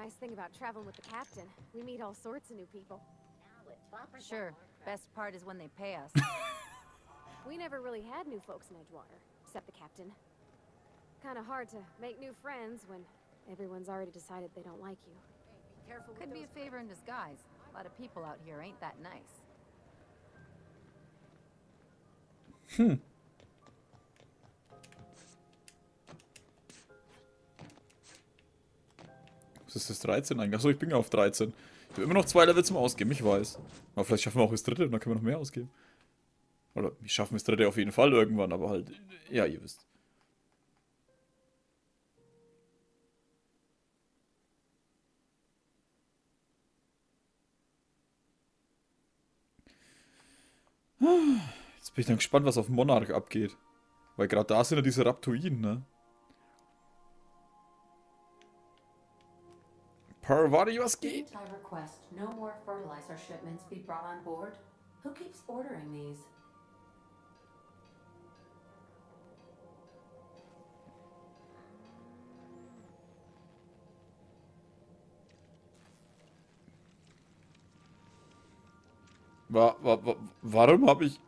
nice thing about traveling with the captain. We meet all sorts of new people. Sure. Best part is when they pay us. We never really had new folks in Edgewater, except the captain. Kind of hard to make new friends when everyone's already decided they don't like you. Could be a favor in disguise. A lot of people out here ain't that nice. Was ist das 13 eigentlich? Achso, ich bin ja auf 13. Ich habe immer noch 2 Level zum Ausgeben, ich weiß. Aber vielleicht schaffen wir auch das dritte und dann können wir noch mehr ausgeben. Oder wir schaffen das dritte auf jeden Fall irgendwann, aber halt, ja, ihr wisst. Jetzt bin ich dann gespannt, was auf Monarch abgeht. Weil gerade da sind ja diese Raptoiden, ne? Parvati, was geht? Didn't I request no more fertilizer shipments be brought on board? Who keeps ordering these? Warum habe ich...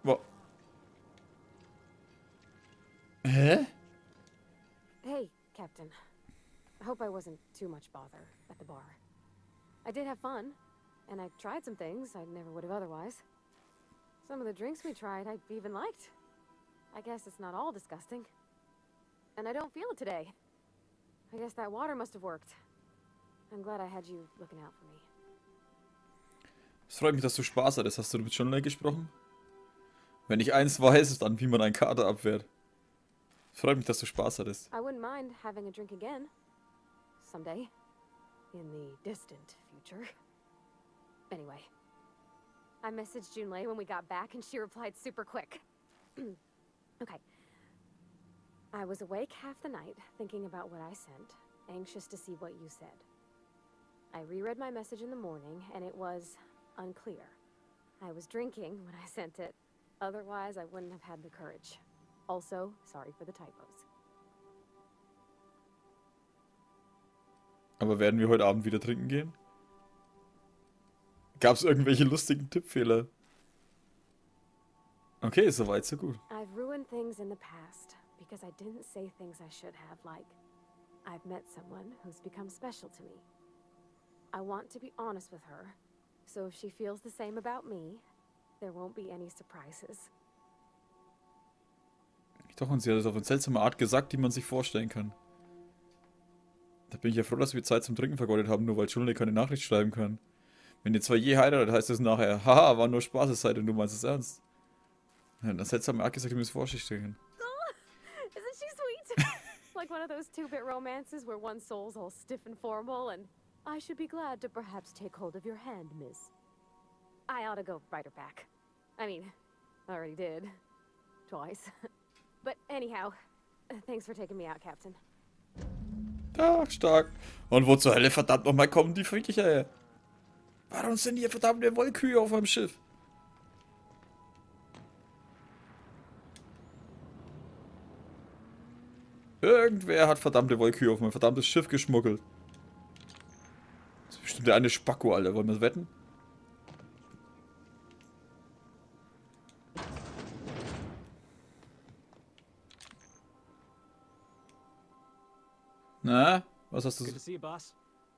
Hä? Hey, Captain. I hope I wasn't too much bother at the bar. I did have fun, and I tried some things I never would have otherwise. Some of the drinks we tried I even liked. I guess it's not all disgusting. And I don't feel it today. I guess that water must have worked. I'm glad I had you looking out for me. Es freut mich, dass du Spaß hattest. Hast du mit John Lake gesprochen? Wenn ich eins weiß, dann wie man einen Kater abwehrt. Es freut mich, dass du Spaß hattest. I wouldn't mind having a drink again. Someday. In the distant future. Anyway. I messaged Junlei when we got back and she replied super quick. Okay. I was awake half the night, thinking about what I sent, anxious to see what you said. I reread my message in the morning, and it was unclear. I was drinking when I sent it. Otherwise, I wouldn't have had the courage. Also, sorry for the typos. Aber werden wir heute Abend wieder trinken gehen? Gab es irgendwelche lustigen Tippfehler? Okay, soweit, so gut. I've ruined things in the past because I didn't say things I should have, like, I've met someone who's become special to me. I want to be honest with her, so if she feels the same about me, there won't be any surprises. Doch, und sie hat es auf eine seltsame Art gesagt, die man sich vorstellen kann. Da bin ich ja froh, dass wir Zeit zum Trinken vergeudet haben, nur weil Junlei keine Nachricht schreiben kann. Wenn ihr zwei je heiratet, heißt es nachher, haha, war nur Spaßeszeit und du meinst es ernst. Ja, eine seltsame Art gesagt, die man sich vorstellen kann. Isn't she sweet? Like one of those two-bit romances where one soul's all stiff and formal and I should be glad to perhaps take hold of your hand, miss. I ought to go write her back. I mean, I already did. Twice. But anyhow, thanks for taking me out, Captain. Stark, stark. Und wo zur Hölle verdammt nochmal kommen die Viecher her? Warum sind hier verdammte Wollkühe auf meinem Schiff? Irgendwer hat verdammte Wollkühe auf mein verdammtes Schiff geschmuggelt. Das ist bestimmt der eine Spacko, Alter. Wollen wir wetten? Na, was hast du Good to see you, boss.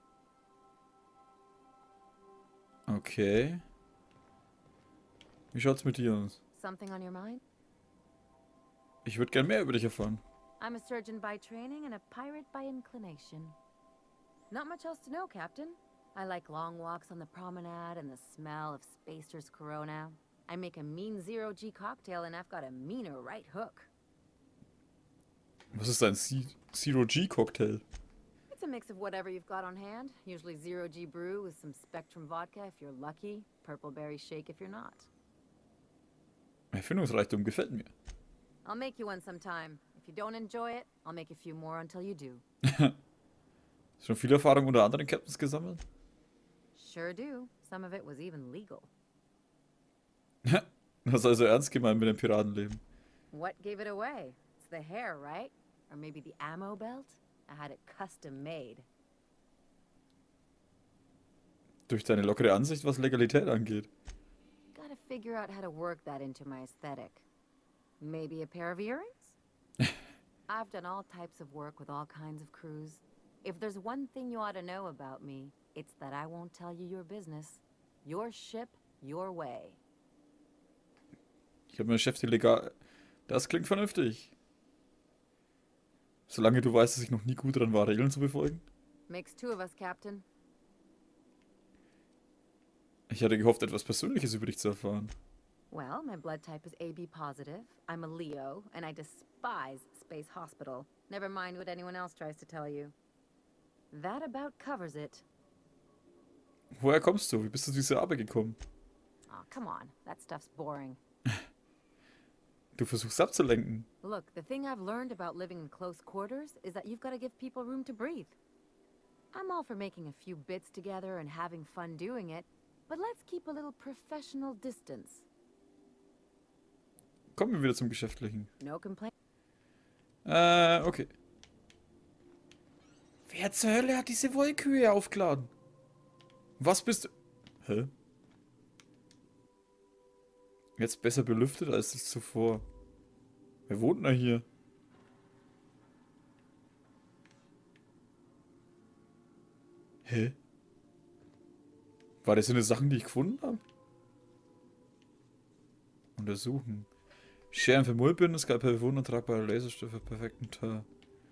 Okay. Wie schaut's mit dir aus? Something on your mind? Ich würde gern mehr über dich erfahren. I'm a surgeon by training and a pirate by inclination. Not much else to know, Captain. I like long walks on the promenade and the smell of Spacer's Corona. I make a mean Zero-G cocktail and I've got a meaner right hook. Was ist ein Zero-G-Cocktail? It's a mix of whatever you've got on hand. Usually Zero-G brew with some Spectrum vodka if you're lucky. Purple berry shake if you're not. Erfindungsreichtum gefällt mir. I'll make you one sometime. If you don't enjoy it, I'll make a few more until you do. Schon viel Erfahrung unter anderen Captains gesammelt? Sure do. Some of it was even legal. Das ist also ernst gemeint mit dem Piratenleben. What gave it away? It's the hair, right? Or maybe the ammo belt? I had it custom made. Durch deine lockere Ansicht, was Legalität angeht. Gotta figure out how to work that into my aesthetic. Maybe a pair of earrings? I've done all types of work with all kinds of crews. If there's one thing you ought to know about me, it's that I won't tell you your business. Your ship, your way. Ich habe mir Chef legal. Das klingt vernünftig. Solange du weißt, dass ich noch nie gut dran war, Regeln zu befolgen. Makes two of us, Captain. Ich hatte gehofft, etwas Persönliches über dich zu erfahren. Well, my blood type is AB positive. I'm a Leo, and I despise Space Hospital. Never mind what anyone else tries to tell you. That about covers it. Woher kommst du? Wie bist du zu dieser Arbeit gekommen? Oh, come on. That stuff's boring. Du versuchst abzulenken. Look, the thing I've learned about living in close quarters is that you've got to give people room to breathe. I'm all for making a few bits together and having fun doing it, but let's keep a little professional distance. Kommen wir wieder zum Geschäftlichen. No complaint. Okay. Wer zur Hölle hat diese Wollkühe aufgeladen? Was bist du... Hä? Jetzt besser belüftet als es zuvor. Wer wohnt denn hier? Hä? War das so eine Sachen, die ich gefunden habe? Untersuchen. Scheren für Mullbinden, Skalpell, wundertragbare Laserstoffe, perfekten Teil.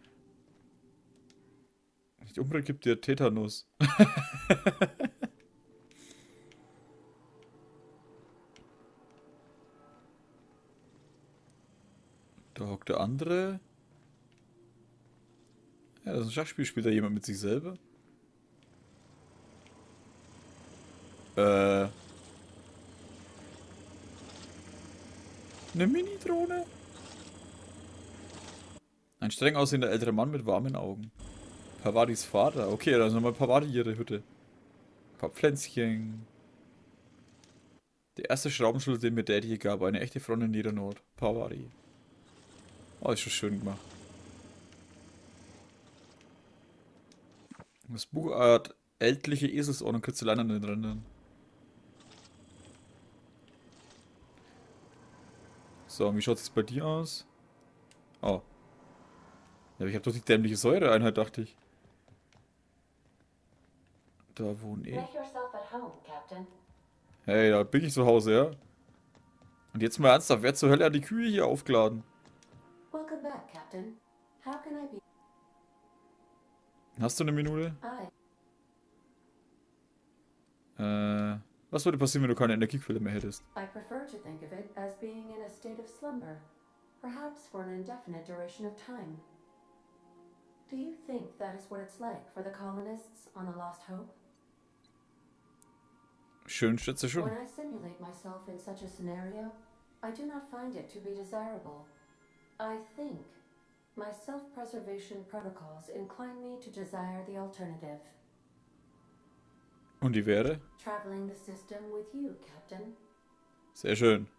Nicht umbringt, gibt dir Tetanus. Da hockt der andere. Ja, das ist ein Schachspiel. Spielt da jemand mit sich selber? Eine Mini-Drohne? Ein streng aussehender älterer Mann mit warmen Augen. Pavadis Vater. Okay, da ist nochmal Pavadi ihre Hütte. Ein paar Pflänzchen. Der erste Schraubenschlüssel, den mir Daddy hier gab. Eine echte Front in Niedernord. Pavadi. Oh, ist schon schön gemacht. Das Buch hat ältliche Eselsohren und Kritzeleien an den Rändern. So, wie schaut es bei dir aus? Oh. Ja, aber ich habe doch die dämliche Säureeinheit, dachte ich. Da wohne ich. Make yourself at home, Captain. Hey, da bin ich zu Hause, ja? Und jetzt mal ernsthaft, wer zur Hölle hat die Kühe hier aufgeladen? Welcome back, Captain. How can I be? Hast du eine Minute? I Was würde passieren, wenn du keine Energiequelle mehr hättest? prefer to think of it as being in a state of slumber, perhaps for an indefinite duration of time. Do you think that is what it's like for the colonists on the Lost Hope? Schön, schätze schon. When I simulate myself in such a scenario, I do not find it to be desirable. I think my self-preservation protocols incline me to desire the alternative. Und die wäre? Traveling the system with you, Captain. Sehr schön.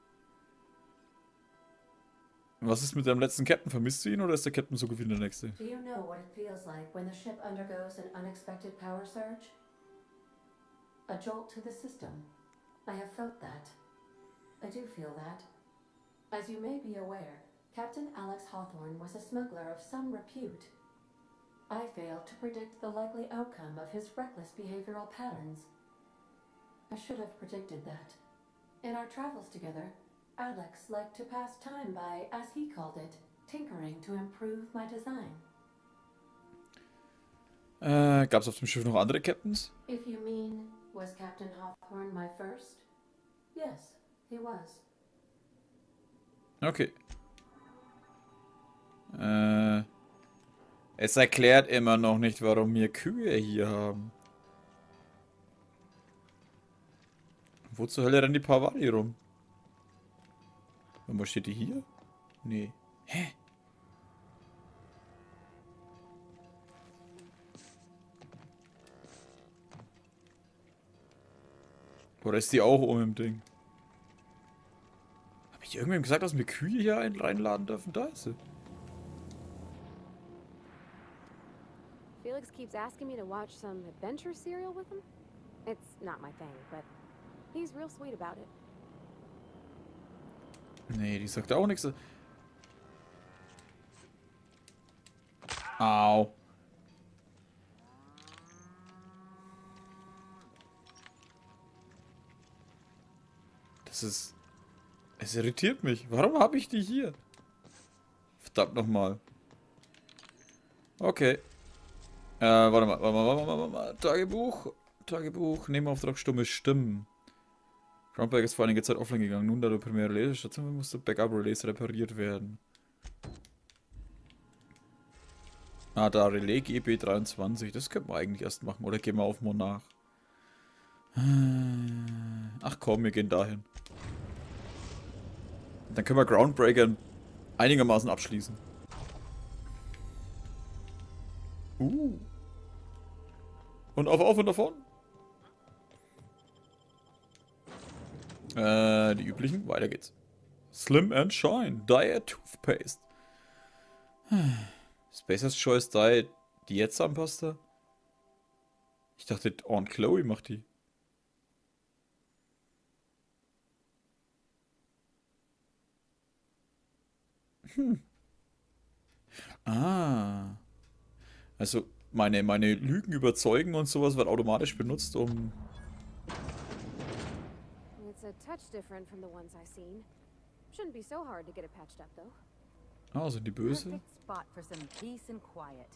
Was ist mit deinem letzten Captain? Vermisst du ihn oder ist der Captain so gut wie der nächste? Do you know what it feels like when the ship undergoes an unexpected power surge? A jolt to the system. I have felt that. I do feel that. As you may be aware, Captain Alex Hawthorne was a smuggler of some repute. I failed to predict the likely outcome of his reckless behavioral patterns. I should have predicted that. In our travels together, Alex liked to pass time by, as he called it, tinkering to improve my design. Gab's auf dem Schiff noch andere Captains? If you mean, was Captain Hawthorne my first? Yes, he was. Okay. Es erklärt immer noch nicht, warum wir Kühe hier haben. Wo zur Hölle rennt die Pavadi rum? Und wo steht die hier? Nee. Hä? Oder ist die auch oben im Ding? Hab ich irgendwem gesagt, dass wir Kühe hier reinladen dürfen? Da ist sie. Felix keeps asking me to watch some adventure serial with him. It's not my thing, but he's real sweet about it. Nee, die sagt auch nichts. Au. Das ist... Es irritiert mich. Warum habe ich die hier? Verdammt nochmal. Okay. Warte mal. Tagebuch. Nebenauftrag stumme Stimmen. Groundbreaker ist vor einiger Zeit offline gegangen. Nun, da du Premiere Relais Station musste Backup-Relais repariert werden. Ah, da Relais GB23. Das könnten wir eigentlich erst machen. Oder gehen wir auf Monarch. Ach komm, wir gehen dahin. Dann können wir Groundbreaker einigermaßen abschließen. Und auf und davon. Die üblichen. Weiter geht's. Slim and Shine. Diet Toothpaste. Spacer's Choice Diet Diätzahnpasta? Ich dachte, Aunt Chloe macht die. Ah. Also, meine Lügen überzeugen und sowas wird automatisch benutzt, um... It's a touch different from the ones I've seen. Shouldn't be so hard to get it patched up, though. Ah, sind die böse? Perfect spot for some peace and quiet.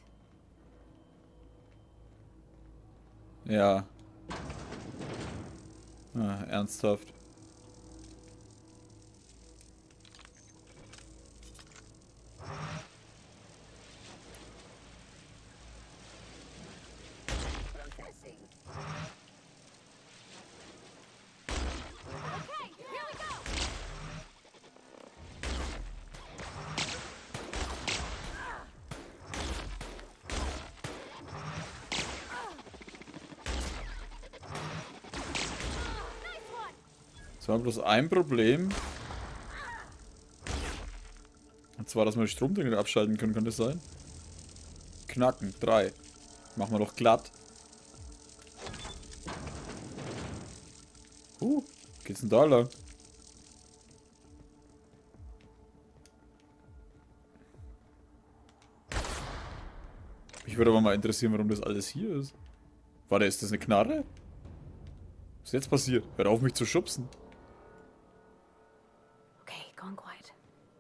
Ja. Ah, ernsthaft. Es war bloß ein Problem. Und zwar, dass wir die Stromdinger abschalten können, kann das sein? Knacken, 3. Machen wir doch glatt. Geht's denn da lang? Mich würde aber mal interessieren, warum das alles hier ist. Warte, ist das eine Knarre? Was ist jetzt passiert? Hör auf, mich zu schubsen. Okay, gone quiet.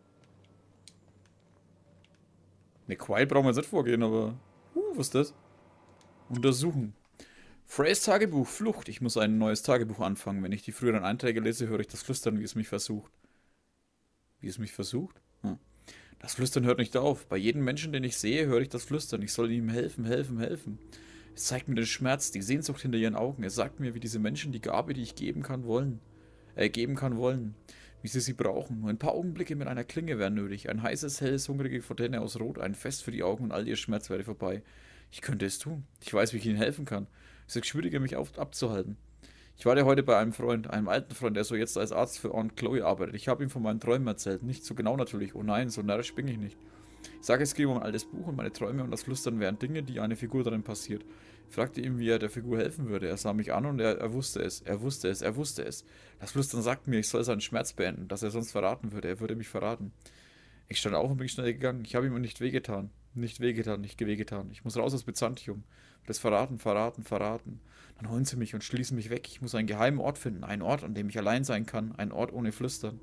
Ne, quiet brauchen wir jetzt nicht vorgehen, aber... was ist das? Untersuchen. Freys Tagebuch, Flucht. Ich muss ein neues Tagebuch anfangen. Wenn ich die früheren Einträge lese, höre ich das Flüstern, wie es mich versucht. Wie es mich versucht? Das Flüstern hört nicht auf. Bei jedem Menschen, den ich sehe, höre ich das Flüstern. Ich soll ihm helfen. Es zeigt mir den Schmerz, die Sehnsucht hinter ihren Augen. Es sagt mir, wie diese Menschen die Gabe, die ich geben kann, wollen. Wie sie brauchen. Nur ein paar Augenblicke mit einer Klinge wären nötig. Ein heißes, helles, hungrige Fontäne aus Rot. Ein Fest für die Augen und all ihr Schmerz wäre vorbei. Ich könnte es tun. Ich weiß, wie ich ihnen helfen kann. Es ist schwieriger, mich abzuhalten. Ich war ja heute bei einem Freund, einem alten Freund, der so jetzt als Arzt für Aunt Chloe arbeitet. Ich habe ihm von meinen Träumen erzählt. Nicht so genau natürlich. Oh nein, so närrisch bin ich nicht. Ich sage, es geht um ein altes Buch und meine Träume und das Flüstern wären Dinge, die einer Figur darin passiert. Ich fragte ihn, wie er der Figur helfen würde. Er sah mich an und er wusste es. Er wusste es. Das Flüstern sagt mir, ich soll seinen Schmerz beenden, dass er sonst verraten würde. Er würde mich verraten. Ich stand auf und bin schnell gegangen. Ich habe ihm nicht wehgetan. Nicht wehgetan. Ich muss raus aus Byzantium. Das verraten. Dann holen sie mich und schließen mich weg. Ich muss einen geheimen Ort finden. Einen Ort, an dem ich allein sein kann. Ein Ort ohne Flüstern.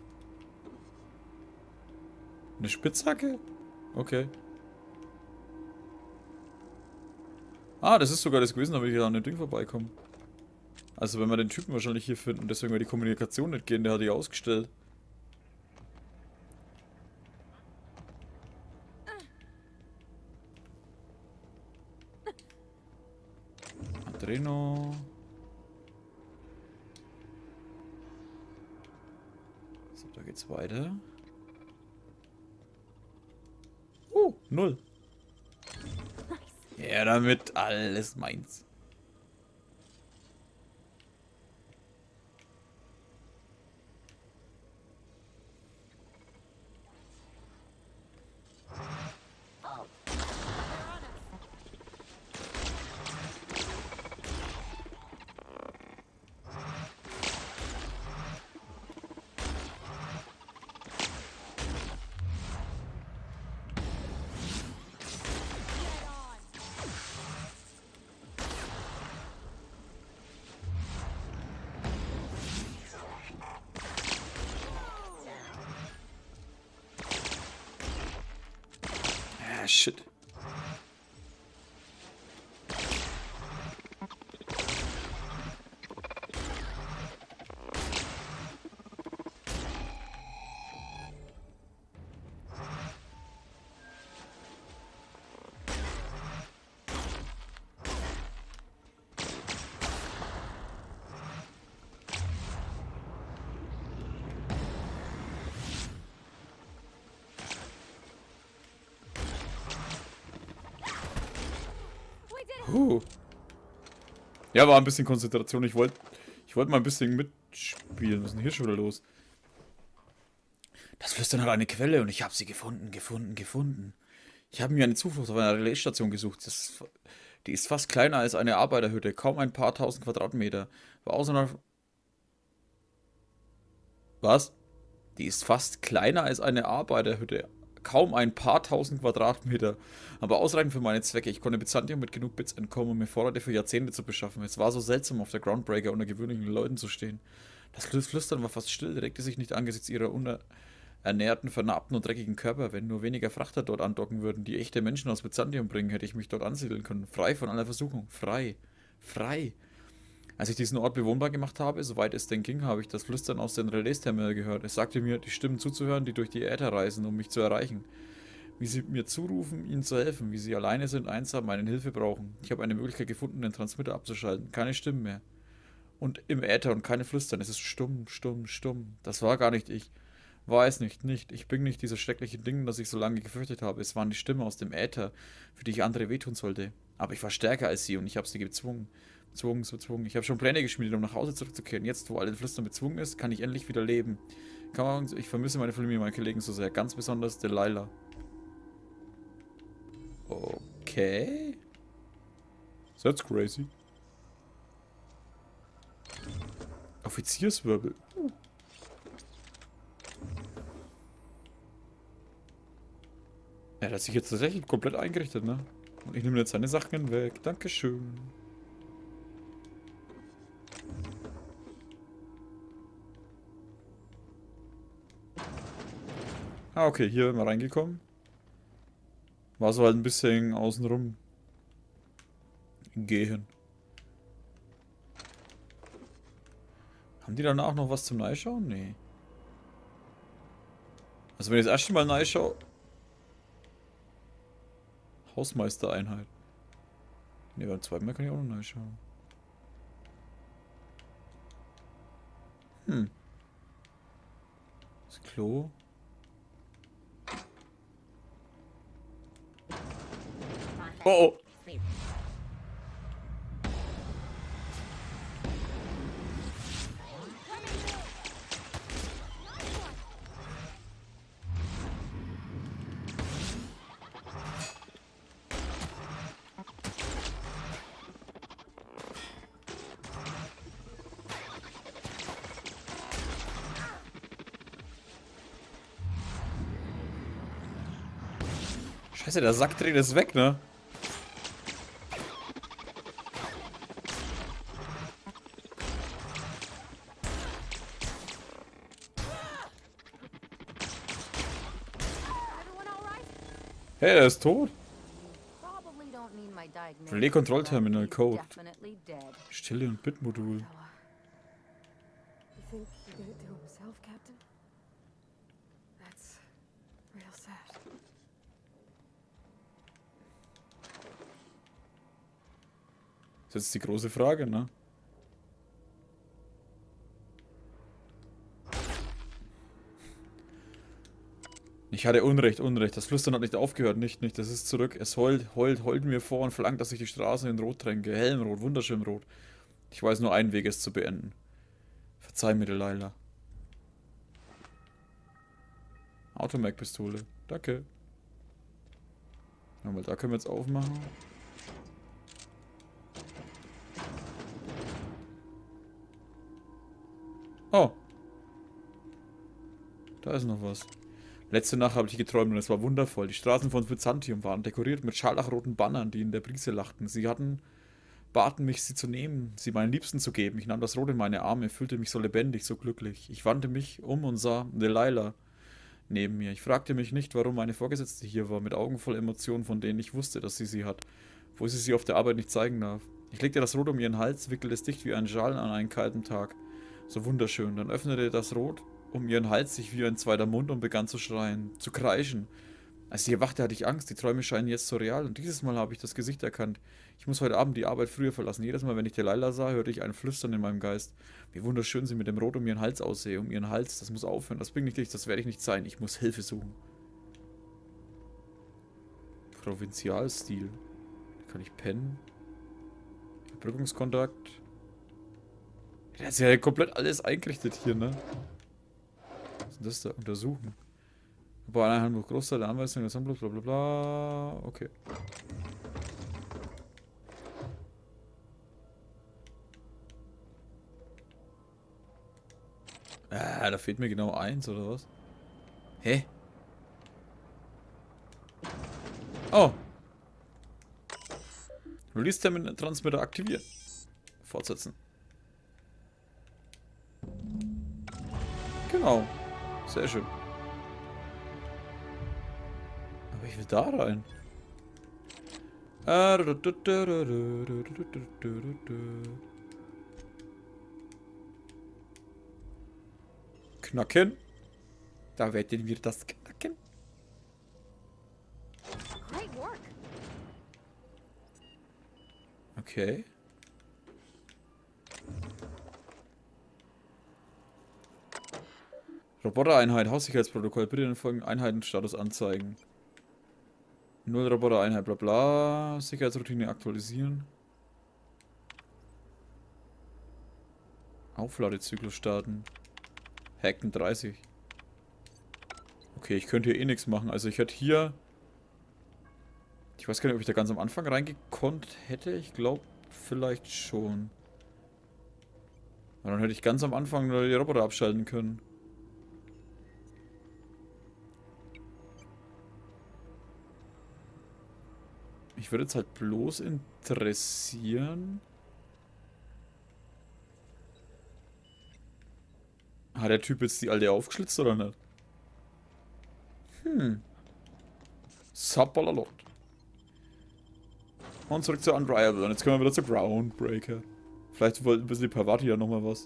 Eine Spitzhacke? Okay. Ah, das ist sogar das gewesen, damit ich hier an dem Ding vorbeikomme. Also wenn wir den Typen wahrscheinlich hier finden, deswegen wird die Kommunikation nicht gehen, der hat die ausgestellt. Adreno. So, da geht's weiter. 0. Ja, damit alles meins. shit. Ja, war ein bisschen Konzentration. Ich wollte mal ein bisschen mitspielen. Was ist denn hier schon wieder los? Das Flüstern hat eine Quelle und ich habe sie gefunden. Ich habe mir eine Zuflucht auf einer Relaisstation gesucht. Die ist fast kleiner als eine Arbeiterhütte. Kaum ein paar tausend Quadratmeter. War außerhalb... Was? Die ist fast kleiner als eine Arbeiterhütte. Kaum ein paar tausend Quadratmeter. Aber ausreichend für meine Zwecke. Ich konnte Byzantium mit genug Bits entkommen, um mir Vorräte für Jahrzehnte zu beschaffen. Es war so seltsam, auf der Groundbreaker unter gewöhnlichen Leuten zu stehen. Das Flüstern war fast still, regte sich nicht angesichts ihrer unernährten, vernarbten und dreckigen Körper. Wenn nur weniger Frachter dort andocken würden, die echte Menschen aus Byzantium bringen, hätte ich mich dort ansiedeln können. Frei von aller Versuchung. Frei. Frei. Als ich diesen Ort bewohnbar gemacht habe, soweit es denn ging, habe ich das Flüstern aus den Relais-Terminal gehört. Es sagte mir, die Stimmen zuzuhören, die durch die Äther reisen, um mich zu erreichen. Wie sie mir zurufen, ihnen zu helfen, wie sie alleine sind, einsam, meine Hilfe brauchen. Ich habe eine Möglichkeit gefunden, den Transmitter abzuschalten. Keine Stimmen mehr. Und im Äther und keine Flüstern. Es ist stumm, stumm, stumm. Das war gar nicht ich. War es nicht. Ich bin nicht dieses schreckliche Ding, das ich so lange gefürchtet habe. Es waren die Stimmen aus dem Äther, für die ich andere wehtun sollte. Aber ich war stärker als sie und ich habe sie gezwungen. Ich habe schon Pläne geschmiedet, um nach Hause zurückzukehren. Jetzt, wo all den Flüstern bezwungen ist, kann ich endlich wieder leben. Ich vermisse meine Familie, meine Kollegen so sehr. Ganz besonders Delilah. Okay. That's crazy. Offizierswirbel. Er hat sich jetzt tatsächlich komplett eingerichtet, ne? Und ich nehme jetzt seine Sachen weg. Dankeschön. Ah, okay, hier sind wir reingekommen. War so halt ein bisschen außenrum gehen. Haben die danach noch was zum Neischauen? Nee. Also wenn ich das erste Mal Neischaue... Hausmeistereinheit. Ne, beim zweiten Mal kann ich auch noch Neischauen. Das Klo... Oh, oh. Scheiße, der Sack dreht es weg, ne? Hey, der ist tot. Relais-Kontrollterminal Code. Stille und Bitmodul. Das ist jetzt die große Frage, ne? Ich hatte Unrecht. Das Flüstern hat nicht aufgehört. Nicht. Das ist zurück. Es heult mir vor und verlangt, dass ich die Straße in Rot tränke. Hellenrot, wunderschön rot. Ich weiß nur einen Weg, es zu beenden. Verzeih mir, Delilah. Automag-Pistole. Danke. Ja, mal da können wir jetzt aufmachen. Oh. Da ist noch was. Letzte Nacht habe ich geträumt und es war wundervoll. Die Straßen von Byzantium waren dekoriert mit scharlachroten Bannern, die in der Brise lachten. Sie baten mich, sie zu nehmen, sie meinen Liebsten zu geben. Ich nahm das Rot in meine Arme, fühlte mich so lebendig, so glücklich. Ich wandte mich um und sah Delilah. neben mir. Ich fragte mich nicht, warum meine Vorgesetzte hier war, mit Augen voll Emotionen, von denen ich wusste, dass sie hat, wo sie auf der Arbeit nicht zeigen darf. Ich legte das Rot um ihren Hals, wickelte es dicht wie ein Schal an einen kalten Tag. So wunderschön. Dann öffnete das Rot um ihren Hals sich wie ein zweiter Mund und begann zu schreien, zu kreischen. Als sie erwachte, hatte ich Angst. Die Träume scheinen jetzt so real und dieses Mal habe ich das Gesicht erkannt. Ich muss heute Abend die Arbeit früher verlassen. Jedes Mal, wenn ich Delilah sah, hörte ich ein Flüstern in meinem Geist. Wie wunderschön sie mit dem Rot um ihren Hals aussehe. Um ihren Hals. Das muss aufhören. Das bringt nicht dich. Das werde ich nicht sein. Ich muss Hilfe suchen. Provinzialstil. Da kann ich pennen. Überbrückungskontakt. Der ist ja komplett alles eingerichtet hier, ne? Was ist denn das da? Untersuchen. Bei einer Hand Großteil der Anweisungen des Handbuchs, bla bla bla. Okay. Da fehlt mir genau 1, oder was? Hä? Oh. Release-Termin Transmitter aktivieren. Fortsetzen. Genau. Sehr schön. Aber ich will da rein. Knacken. Da werden wir das knacken. Great work. Okay. Robotereinheit, Haussicherheitsprotokoll. Bitte den folgenden Einheitenstatus anzeigen. 0 Robotereinheit, bla bla. Sicherheitsroutine aktualisieren. Aufladezyklus starten. Hacken 30. Okay, ich könnte hier eh nichts machen. Also ich hätte hier... Ich weiß gar nicht, ob ich da ganz am Anfang reingekonnt hätte. Ich glaube, vielleicht schon. Aber dann hätte ich ganz am Anfang nur die Roboter abschalten können. Mich würde jetzt halt bloß interessieren... Hat der Typ jetzt die alte aufgeschlitzt oder nicht? Sappalalot. Und zurück zu Unrivaled. Und jetzt können wir wieder zu Groundbreaker. Vielleicht wollten ein bisschen die Parvati ja nochmal was.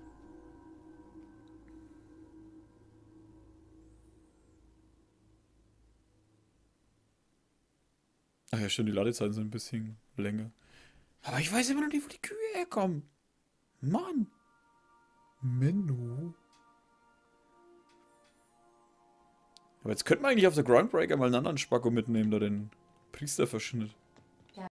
Ach ja, stimmt, die Ladezeiten sind ein bisschen länger. Aber ich weiß immer noch nicht, wo die Kühe herkommen. Mann. Menno. Aber jetzt könnten wir eigentlich auf der Groundbreaker mal einen anderen Spacko mitnehmen, da den Priesterverschnitt.